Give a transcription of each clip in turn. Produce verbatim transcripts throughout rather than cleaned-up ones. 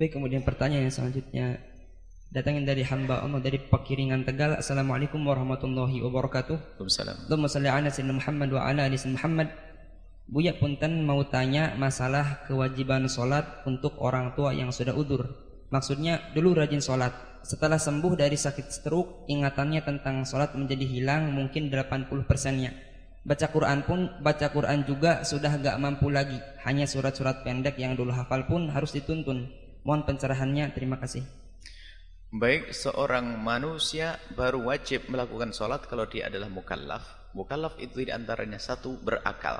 Baik, kemudian pertanyaan yang selanjutnya datangin dari hamba Allah dari Pekiringan Tegal. Assalamualaikum warahmatullahi wabarakatuh. Waalaikumsalam. Allahumma shalli ala sayyidina Muhammad wa ala ali sayyidina Muhammad. Buya punten mau tanya masalah kewajiban sholat untuk orang tua yang sudah udur. Maksudnya dulu rajin sholat, setelah sembuh dari sakit stroke ingatannya tentang sholat menjadi hilang mungkin delapan puluh persennya. Baca Quran pun baca Quran juga sudah gak mampu lagi, hanya surat-surat pendek yang dulu hafal pun harus dituntun. Mohon pencerahannya, terima kasih. Baik, seorang manusia baru wajib melakukan sholat kalau dia adalah mukallaf. Mukallaf itu diantaranya satu, berakal.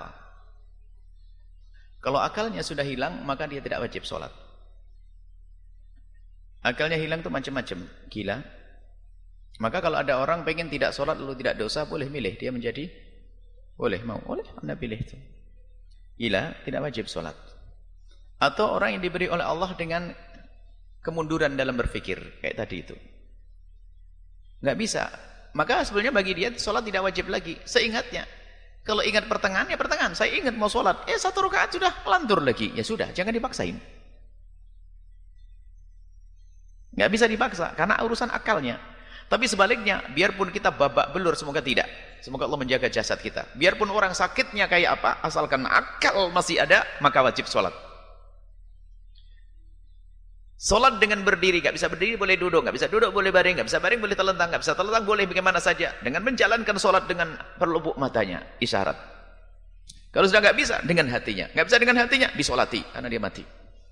Kalau akalnya sudah hilang, maka dia tidak wajib sholat. Akalnya hilang itu macam-macam, gila. Maka kalau ada orang pengen tidak sholat lalu tidak dosa, boleh milih. Dia menjadi, boleh, mau, boleh, anda pilih itu. Gila, tidak wajib sholat. Atau orang yang diberi oleh Allah dengan kemunduran dalam berpikir, kayak tadi itu. Nggak bisa. Maka sebenarnya bagi dia, sholat tidak wajib lagi, seingatnya. Kalau ingat pertengahan, ya pertengahan. Saya ingat mau sholat, eh satu rakaat sudah lantur lagi. Ya sudah, jangan dipaksain. Nggak bisa dipaksa, karena urusan akalnya. Tapi sebaliknya, biarpun kita babak belur, semoga tidak. Semoga Allah menjaga jasad kita. Biarpun orang sakitnya kayak apa, asalkan akal masih ada, maka wajib sholat. Sholat dengan berdiri, gak bisa berdiri boleh duduk, gak bisa duduk boleh baring, gak bisa baring boleh telentang, gak bisa telentang boleh bagaimana saja. Dengan menjalankan sholat dengan perlubuk matanya, isyarat. Kalau sudah gak bisa, dengan hatinya. Gak bisa dengan hatinya, disolati, karena dia mati.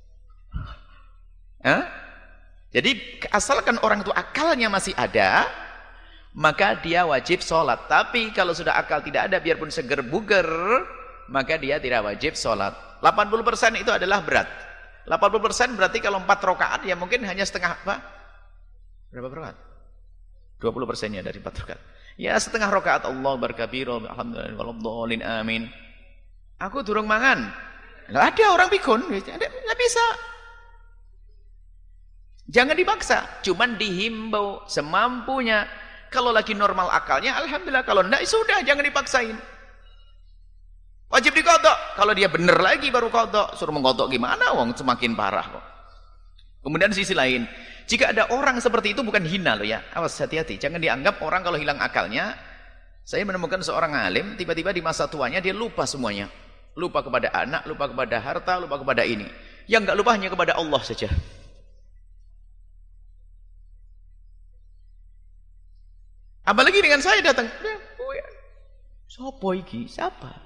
Hah? Jadi asalkan orang itu akalnya masih ada, maka dia wajib sholat. Tapi kalau sudah akal tidak ada, biarpun seger buger, maka dia tidak wajib sholat. delapan puluh persen itu adalah berat. delapan puluh persen berarti kalau empat rakaat ya mungkin hanya setengah apa? Berapa rakaat? dua puluh persennya dari empat rakaat. Ya setengah rakaat. Allah berkabir, alhamdulillah waladhdallin amin. Aku durung mangan. Enggak ada orang pikun, enggak bisa. Jangan dipaksa, cuman dihimbau semampunya. Kalau lagi normal akalnya alhamdulillah, kalau enggak sudah jangan dipaksain. Wajib dikodok. Kalau dia benar lagi baru kodok. Suruh mengkodok gimana? Wong semakin parah kok. Kemudian sisi lain, jika ada orang seperti itu bukan hina loh ya. Awas, hati-hati. Jangan dianggap orang kalau hilang akalnya. Saya menemukan seorang alim, tiba-tiba di masa tuanya dia lupa semuanya. Lupa kepada anak, lupa kepada harta, lupa kepada ini. Yang enggak lupa hanya kepada Allah saja. Apalagi dengan saya datang. Siapa iki? Siapa?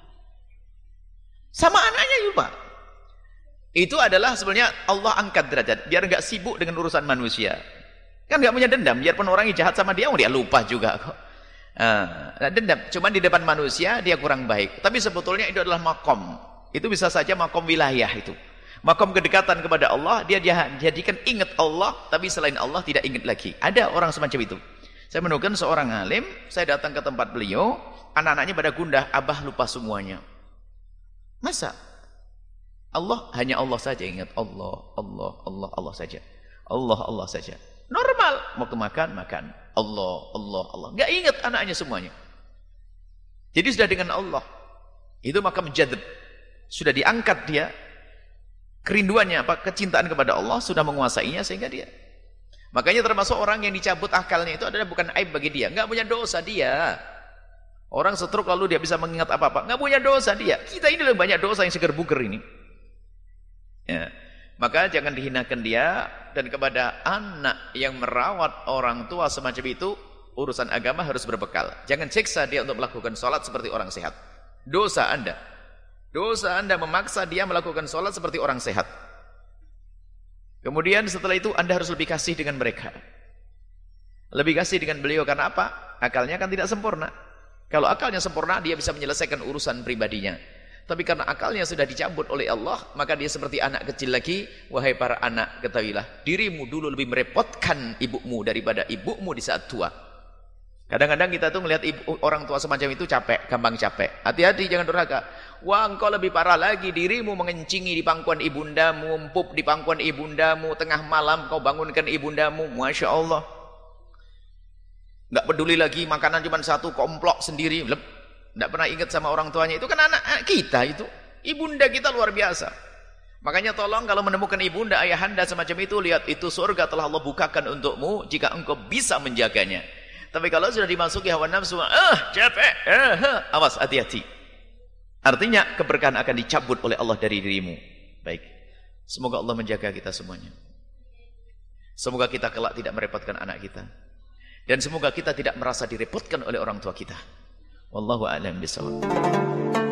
Sama anaknya juga. Itu adalah sebenarnya Allah angkat derajat biar enggak sibuk dengan urusan manusia. Kan enggak punya dendam, biarpun orang yang jahat sama dia, oh dia lupa juga kok. Nah, dendam, cuman di depan manusia dia kurang baik. Tapi sebetulnya itu adalah makom. Itu bisa saja makom wilayah itu. Makom kedekatan kepada Allah, dia jadikan ingat Allah, tapi selain Allah tidak ingat lagi. Ada orang semacam itu. Saya menemukan seorang alim, saya datang ke tempat beliau, anak-anaknya pada gundah, abah lupa semuanya. Masa? Allah, hanya Allah saja ingat. Allah, Allah, Allah, Allah saja. Allah, Allah saja. Normal. Waktu makan, makan. Allah, Allah, Allah. Gak ingat anaknya semuanya. Jadi sudah dengan Allah. Itu maka menjadab. Sudah diangkat dia. Kerinduannya, apa? Kecintaan kepada Allah sudah menguasainya sehingga dia. Makanya termasuk orang yang dicabut akalnya itu adalah bukan aib bagi dia. Gak punya dosa dia. Orang stroke lalu dia bisa mengingat apa-apa. Nggak punya dosa dia. Kita ini lebih banyak dosa yang seger buger ini. Ya. Maka jangan dihinakan dia. Dan kepada anak yang merawat orang tua semacam itu, urusan agama harus berbekal. Jangan siksa dia untuk melakukan sholat seperti orang sehat. Dosa anda. Dosa anda memaksa dia melakukan sholat seperti orang sehat. Kemudian setelah itu anda harus lebih kasih dengan mereka. Lebih kasih dengan beliau karena apa? Akalnya kan tidak sempurna. Kalau akalnya sempurna, dia bisa menyelesaikan urusan pribadinya. Tapi karena akalnya sudah dicabut oleh Allah, maka dia seperti anak kecil lagi. Wahai para anak, ketahuilah, dirimu dulu lebih merepotkan ibumu daripada ibumu di saat tua. Kadang-kadang kita tuh melihat ibu, orang tua semacam itu capek, gampang capek. Hati-hati, jangan durhaka. Wah, engkau lebih parah lagi, dirimu mengencingi di pangkuan ibundamu, empuk di pangkuan ibundamu, tengah malam kau bangunkan ibundamu. Masya Allah. Nggak peduli lagi makanan cuma satu, komplok sendiri, nggak pernah ingat sama orang tuanya. Itu kan anak, anak kita itu, ibunda kita luar biasa. Makanya tolong kalau menemukan ibunda, ayahanda semacam itu, lihat itu surga telah Allah bukakan untukmu jika engkau bisa menjaganya. Tapi kalau sudah dimasuki hawa nafsu, ah capek, ah, awas, hati-hati. Artinya keberkahan akan dicabut oleh Allah dari dirimu. Baik, semoga Allah menjaga kita semuanya. Semoga kita kelak tidak merepotkan anak kita. Dan semoga kita tidak merasa direpotkan oleh orang tua kita. Wallahu a'lam bishawab.